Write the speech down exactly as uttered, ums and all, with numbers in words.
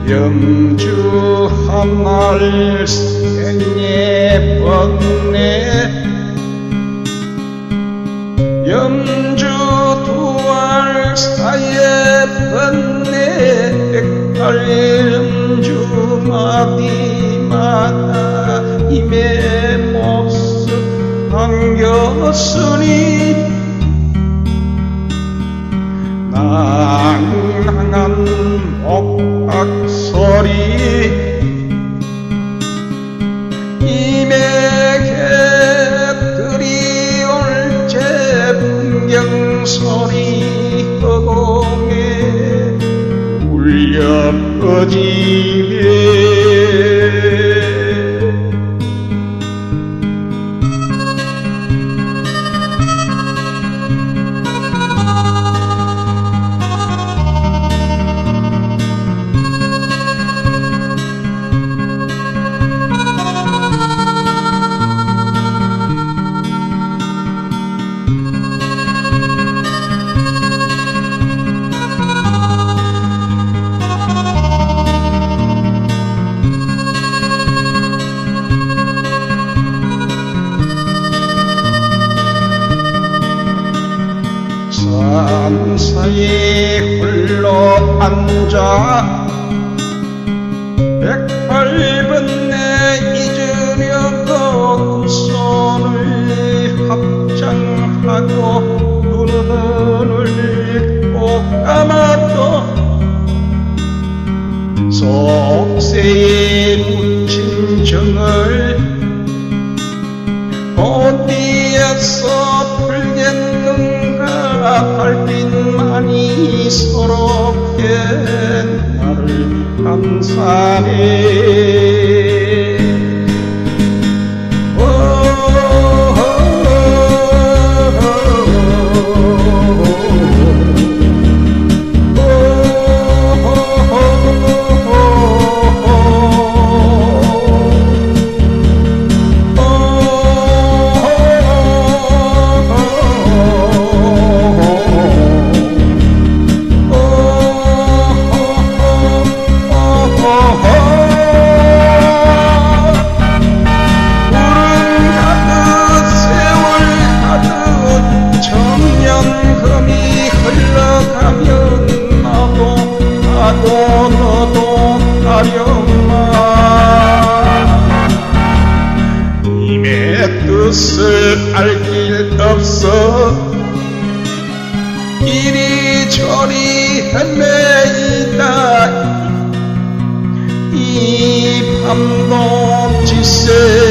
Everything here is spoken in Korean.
염주 한날 생에 번네 염주 두알 사이에 번네 백팔 염주 마디마다 임의 모습 안겼으니 낭낭한 옥박소리 임의 객들이 올제 풍경소리 허공에 울려 퍼지네 산사에 홀로 앉아 백팔 번내 잊으려고 두 손을 합장하고 눈을 꼭 감아도 속세에 묻힌 정을 어디에서 풀겠는가 달빛만이 서럽게 나를 감싸네 너도 가려마 임의 뜻을 알 길 없어 이리저리 헤매이다 이 밤도 지새